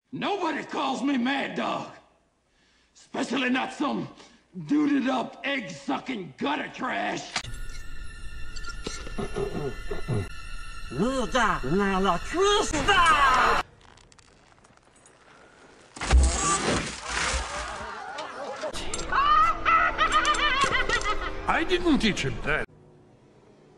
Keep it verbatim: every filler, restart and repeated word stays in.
Nobody calls me Mad Dog. Especially not some duded up, egg-sucking gutter trash. I didn't teach him that.